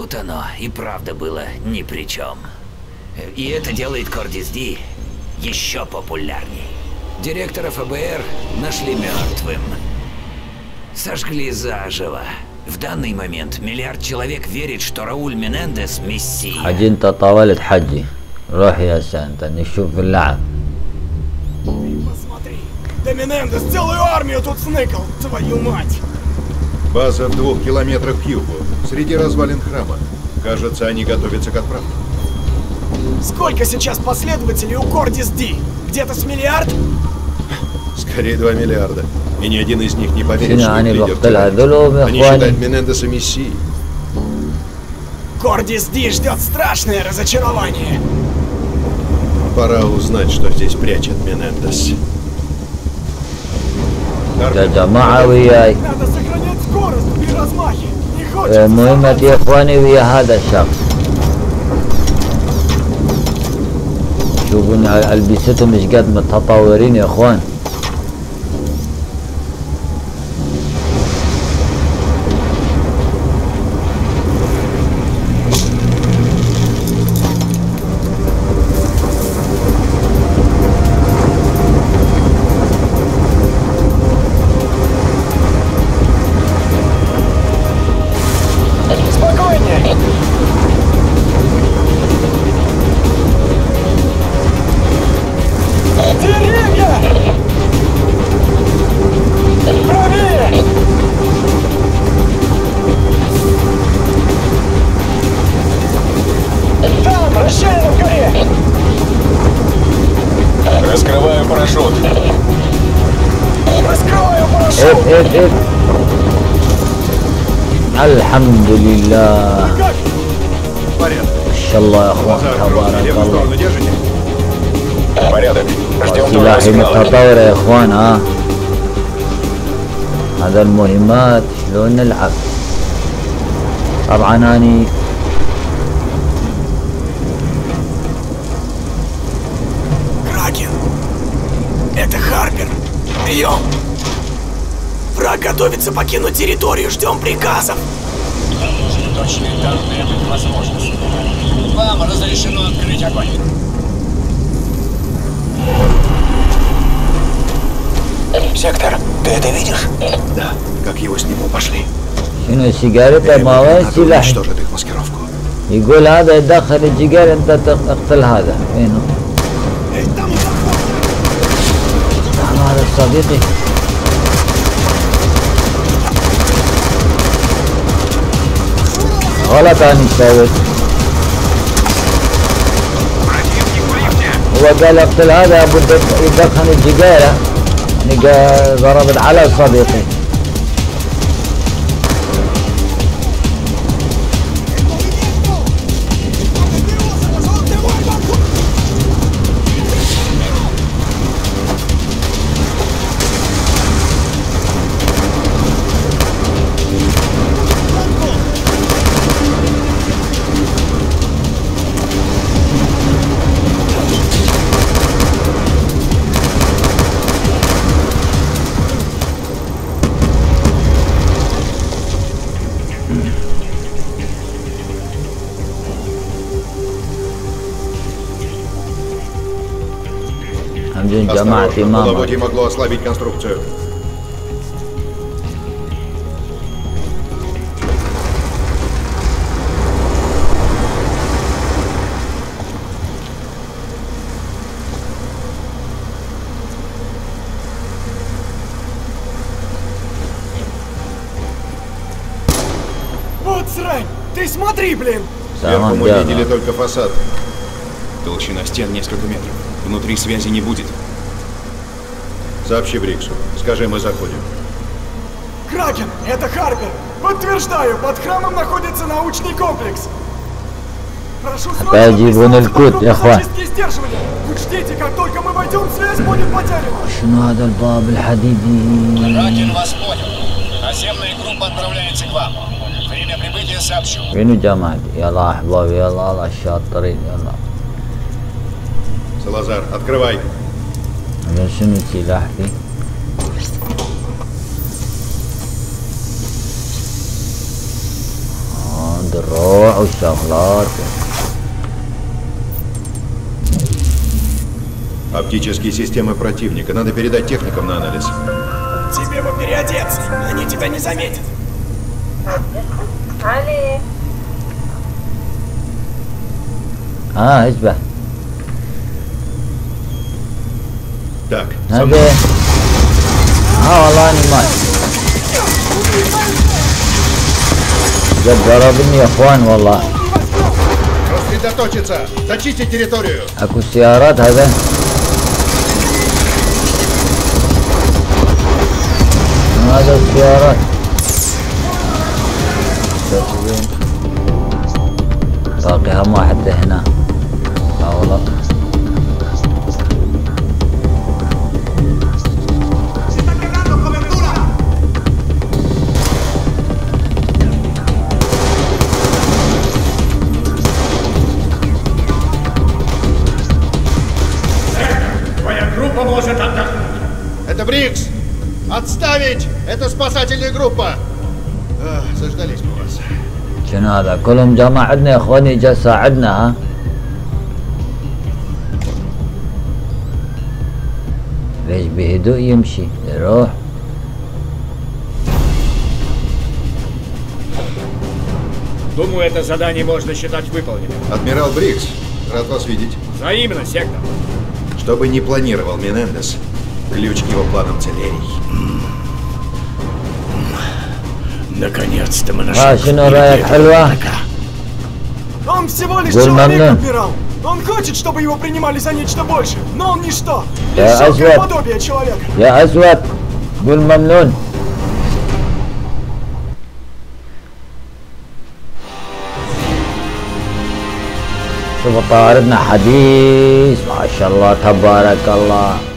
тут оно и правда было ни при чем. И это делает Кордис Ди еще популярней. Директора ФБР нашли мертвым. Сожгли заживо. В данный момент миллиард человек верит, что Рауль Менендес мессия. حجي انت طولت حجي. روح يا سانتا نشوف اللعب. Посмотри, да Менендес целую армию тут сныкал, твою мать! База в 2 километрах к югу, среди развалин храма. Кажется, они готовятся к отправке. Сколько сейчас последователей у Кордис Ди? Где-то с миллиард? Скорее 2 миллиарда. И ни один из них не поверит, شنو что يعني их лидер بقتل террорист. هذول يا Они اخواني؟ считают Менендеса мессией. Кордис Ди ждет страшное разочарование. Пора узнать, что здесь прячет Менендес. يا جماعة وياي. Надо сохранять скорость при размахе. Не хочется مهمتي يا اخواني ويا هذا الشخص. شوفون البستهم ايش قد متطورين يا اخوان. спокойнее. Деревья! Правее! Там, расщелина в горе! Раскрываю парашют. Раскрываю парашют! اف الحمد لله. Как? Порядок. ما شاء الله يا اخوان База открыт. تبارك Левую الله. сторону держите? Порядок. Ждем твоего سلاحي сигнала. متطورة يا اخوان ها. هذا المهمات شلون نلعب. طبعا اني Кракен! Это Харпер! Прием! Враг готовится покинуть территорию, ждем приказов! Точные данные об их возможности. Вам разрешено открыть огонь. Сектор, ты это видишь? Да. Как его сниму, пошли. شنو سيجارته ما وين Надо سلاح. уничтожить их маскировку. يقول هذا يدخل السيجار انت تقتل هذا وينه؟ Эй, там и نعم هذا صديقي. غلط اني سويت. هو قال اقتل هذا بده يدخن السيجاره. يعني ضربت على صديقي. حمدين جماعتي Осторожно, ماما. половодье могло ослабить конструкцию. Вот срань! Ты смотри, блин! Сверху سلام мы видели ديانا. только фасад. Толщина стен несколько метров. Внутри связи не будет. Сообщи Бриксу. Скажи, мы заходим. Кракен, это Харпер! Подтверждаю, под храмом находится научный комплекс! Прошу Опять يجيبون прислать الكود, группу يا اخوان. зачистки и сдерживания. Учтите, как только мы войдем, связь будет потеряна! شنو هذا الباب الحديدي؟ Кракен вас понял. Наземная группа отправляется к вам. Время прибытия сообщу. وينو جماعتي؟ يلا احبابي يلا الله الشاطرين يلا. Салазар, открывай. هذا شنو سلاحي؟ الدروع والشغلات. Оптические системы противника. Надо передать техникам на анализ. Тебе бы переодеться, они тебя не заметят. علي اشبه Так, هذا والله اني ما جد ضربني يا اخوان والله. рассредоточиться! Зачистить территорию! اكو سيارات هذا. هذا السيارات باقي هم واحد هنا. لا والله Твоя группа может отдохнуть. Это Брикс! Отставить! Это спасательная группа! Заждались мы вас. شنو هذا؟ كلهم جماعة عندنا يا اخواني، جا ساعدنا. ها ليش بهدوء يمشي يروح؟ Думаю, это задание можно считать выполненным. Адмирал Брикс, рад вас видеть. Взаимно, сектор. Что бы ни планировал Менендес, ключ к его планам целей. Наконец-то мы нашли. شنو رايك حلوة؟ Он всего лишь Гуль человек, Мамнун. адмирал. Он хочет, чтобы его принимали за нечто большее, но он ничто. Я Лишь жалкое Азвад. подобие человека. يا اسود قول ممنون. شوف طائرتنا حديث ما شاء الله تبارك الله.